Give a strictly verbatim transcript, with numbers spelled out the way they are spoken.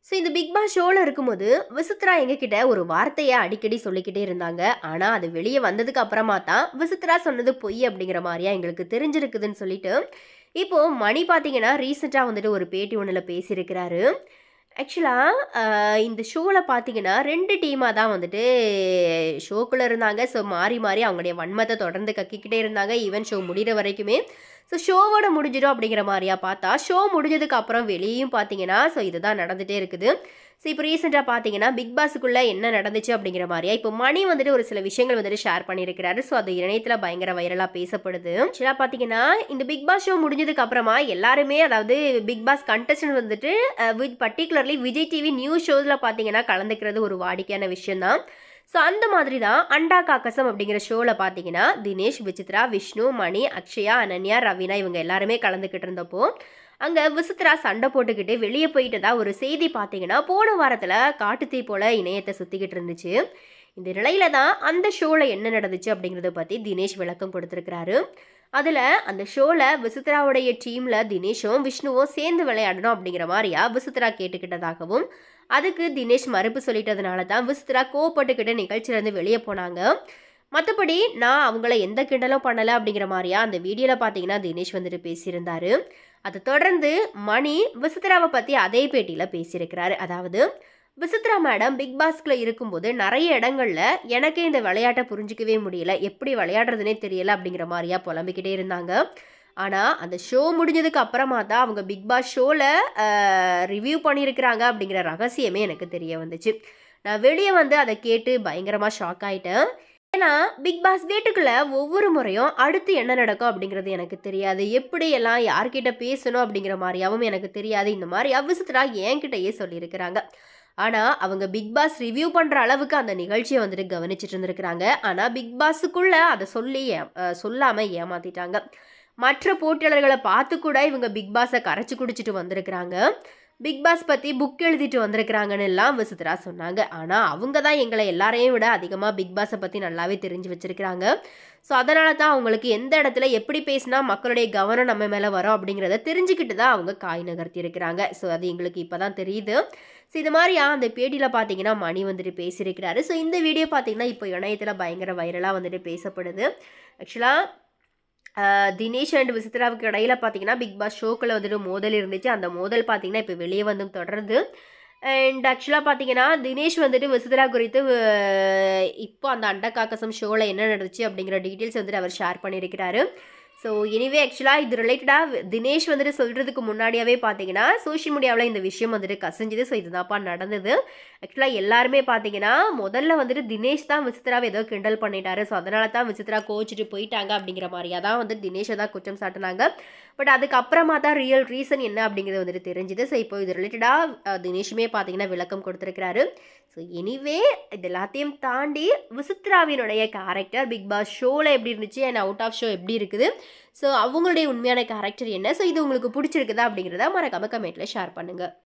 So இந்த big pass ஷோவில் இருக்கும்போது விசித்ரா எங்ககிட்ட ஒரு வார்த்தையை அடிக்கடி சொல்லிக்கிட்டே இருந்தாங்க. ஆனால் அது வெளியே வந்ததுக்கு அப்புறமா தான் விசித்ரா சொன்னது பொய் அப்படிங்கிற மாதிரியா எங்களுக்கு தெரிஞ்சிருக்குதுன்னு சொல்லிட்டு இப்போ மணி பார்த்தீங்கன்னா ரீசெண்டாக வந்துட்டு ஒரு பேட்டி ஒன்றில் பேசியிருக்கிறாரு. ஆக்சுவலாக இந்த ஷோவில் பார்த்தீங்கன்னா ரெண்டு டீமாக தான் வந்துட்டு ஷோக்குள்ளே இருந்தாங்க. ஸோ மாறி மாறி அவங்களுடைய வன்மத்தை தொடர்ந்து கக்கிக்கிட்டே இருந்தாங்க ஈவன் ஷோ முடிகிற வரைக்குமே. ஸோ ஷோவோட முடிஞ்சிடும் அப்படிங்கிற மாதிரியா பார்த்தா ஷோ முடிஞ்சதுக்கு அப்புறம் வெளியும் பார்த்தீங்கன்னா ஸோ இதுதான் நடந்துகிட்டே இருக்குது. ஸோ இப்போ ரீசெண்டாக பார்த்தீங்கன்னா பிக் பாஸுக்குள்ளே என்ன நடந்துச்சு அப்படிங்கிற மாதிரியா இப்போ மணி வந்துட்டு ஒரு சில விஷயங்கள் வந்துட்டு ஷேர் பண்ணியிருக்கிறாரு. ஸோ அது இணையத்தில் பயங்கர வைரலாக பேசப்படுது. ஆக்சுவலாக பார்த்தீங்கன்னா இந்த பிக் பாஸ் ஷோ முடிஞ்சதுக்கு அப்புறமா எல்லாருமே அதாவது பிக் பாஸ் கண்டஸ்டன்ட் வந்துட்டு பர்டிகுலர்லி விஜய் டிவி நியூஸ் ஷோஸில் பார்த்தீங்கன்னா கலந்துக்கிறது ஒரு வாடிக்கையான விஷயம் தான். ஸோ அந்த மாதிரி தான் அண்டா காக்கசம் அப்படிங்கிற ஷோவில் பார்த்தீங்கன்னா தினேஷ், விசித்ரா, விஷ்ணு, மணி, அக்ஷயா, அனன்யா, ரவீனா இவங்க எல்லாருமே கலந்துக்கிட்டு இருந்தப்போ அங்கே விசித்ரா சண்டை போட்டுக்கிட்டு வெளியே போயிட்டு தான் ஒரு செய்தி பார்த்தீங்கன்னா போன வாரத்தில் காட்டுத்தீ போல் இணையத்தை சுற்றிக்கிட்டு இருந்துச்சு. இந்த நிலையில தான் அந்த ஷோவில் என்ன நடந்துச்சு அப்படிங்கிறத பற்றி தினேஷ் விளக்கம் கொடுத்துருக்கிறாரு. அதில் அந்த ஷோவில் விசித்ராவுடைய டீமில் தினேஷும் விஷ்ணுவும் சேர்ந்து விளையாடணும் அப்படிங்கிற மாதிரியா விசித்ரா கேட்டுக்கிட்டதாகவும் அதுக்கு தினேஷ் மறுப்பு சொல்லிட்டதுனால தான் விசித்ரா கோவப்பட்டுக்கிட்டு நிகழ்ச்சியிலேருந்து வெளியே போனாங்க. மற்றபடி நான் அவங்கள எந்த கிண்டலும் பண்ணலை அப்படிங்கிற மாதிரியா அந்த வீடியோவில் பார்த்தீங்கன்னா தினேஷ் வந்துட்டு பேசியிருந்தாரு. அதை தொடர்ந்து மணி விசித்ராவை பற்றி அதே பேட்டியில் பேசியிருக்கிறாரு. அதாவது விசித்ரா மேடம் பிக் பாஸ்குள்ளே இருக்கும்போது நிறைய இடங்களில் எனக்கே இந்த விளையாட்டை புரிஞ்சிக்கவே முடியல, எப்படி விளையாடுறதுனே தெரியல அப்படிங்கிற மாதிரியா புலம்பிக்கிட்டே இருந்தாங்க. ஆனால் அந்த ஷோ முடிஞ்சதுக்கு அப்புறமா தான் அவங்க பிக் பாஸ் ஷோவில் ரிவ்யூ பண்ணியிருக்கிறாங்க அப்படிங்கிற ரகசியமே எனக்கு தெரிய வந்துச்சு. நான் வெளியே வந்து அதை கேட்டு பயங்கரமாக ஷாக் ஆகிட்டேன். ஏன்னா பிக் பாஸ் வீட்டுக்குள்ளே ஒவ்வொரு முறையும் அடுத்து என்ன நடக்கும் அப்படிங்கிறது எனக்கு தெரியாது, எப்படியெல்லாம் யார்கிட்ட பேசணும் அப்படிங்கிற மாதிரியாவும் எனக்கு தெரியாது. இந்த மாதிரி விசித்ரா என்கிட்டயே சொல்லியிருக்கிறாங்க. ஆனால் அவங்க பிக் பாஸ் ரிவ்யூ பண்ணுற அளவுக்கு அந்த நிகழ்ச்சியை வந்துட்டு கவனிச்சிட்டு இருந்திருக்கிறாங்க. ஆனால் பிக் பாஸுக்குள்ளே அதை சொல்லி ஏ சொல்லாமல் ஏமாற்றிட்டாங்க. மற்ற போட்டியாளர்களை பார்த்து கூட இவங்க பிக் பாஸை கரைச்சி குடிச்சிட்டு வந்திருக்கிறாங்க, பிக் பாஸ் பற்றி புக் எழுதிட்டு வந்திருக்கிறாங்கன்னு எல்லாம் விசித்ரா சொன்னாங்க. ஆனால் அவங்க தான் எங்களை எல்லாரையும் விட அதிகமாக பிக் பாஸை பற்றி நல்லாவே தெரிஞ்சு வச்சுருக்கிறாங்க. ஸோ அதனால தான் அவங்களுக்கு எந்த இடத்துல எப்படி பேசினா மக்களுடைய கவனம் நம்ம மேலே வரும் அப்படிங்கிறத தெரிஞ்சுக்கிட்டு தான் அவங்க காய் நகர்த்தி இருக்கிறாங்க. ஸோ அது எங்களுக்கு இப்போ தான் தெரியுது. ஸோ இது மாதிரியா அந்த பேட்டியில் பார்த்தீங்கன்னா மணி வந்துட்டு பேசியிருக்கிறாரு. ஸோ இந்த வீடியோ பார்த்தீங்கன்னா இப்போ இணையத்தில் பயங்கர வைரலாக வந்துட்டு பேசப்படுது. ஆக்சுவலாக தினேஷ் அண்ட் விசித்ராவுக்கு இடையில பார்த்தீங்கன்னா பிக் பாஸ் ஷோக்குள்ள வந்துட்டு மோதல் இருந்துச்சு. அந்த மோதல் பார்த்தீங்கன்னா இப்போ வெளியே வந்து தொடருது. அண்ட் ஆக்சுவலாக பார்த்தீங்கன்னா தினேஷ் வந்துட்டு விசித்ரா குறித்து இப்போ அந்த அண்டா காக்கசம் ஷோவில் என்ன நடந்துச்சு அப்படிங்கிற டீட்டெயில்ஸ் வந்துட்டு அவர் ஷேர் பண்ணியிருக்கிறாரு. ஸோ எனிவே ஆக்சுவலாக இது ரிலேட்டடாக தினேஷ் வந்துட்டு சொல்கிறதுக்கு முன்னாடியாவே பார்த்தீங்கன்னா சோஷியல் மீடியாவில் இந்த விஷயம் வந்துட்டு கசிஞ்சுது. ஸோ இதுதான்ப்பா நடந்தது. ஆக்சுவலாக எல்லாருமே பார்த்தீங்கன்னா முதல்ல வந்துட்டு தினேஷ் தான் விசித்ராவை ஏதோ கிண்டல் பண்ணிட்டாரு, ஸோ அதனால தான் விசித்ரா கோச்சிட்டு போயிட்டாங்க அப்படிங்கிற மாதிரியா தான் வந்து தினேஷை தான் குற்றம் சாட்டினாங்க. பட் அதுக்கப்புறமா தான் ரியல் ரீசன் என்ன அப்படிங்கிறது வந்துட்டு தெரிஞ்சுது. ஸோ இப்போ இது ரிலேட்டடாக தினேஷுமே பார்த்தீங்கன்னா விளக்கம் கொடுத்துருக்கிறாரு. ஸோ எனிவே இது எல்லாத்தையும் தாண்டி விசித்ராவினுடைய கேரக்டர் பிக் பாஸ் ஷோவில் எப்படி இருந்துச்சு அண்ட் அவுட் ஆஃப் ஷோ எப்படி இருக்குது, ஸோ அவங்களுடைய உண்மையான கேரக்டர் என்ன, ஸோ இது உங்களுக்கு பிடிச்சிருக்குதா அப்படிங்கிறத மறக்காம கமெண்ட்டில் ஷேர் பண்ணுங்கள்.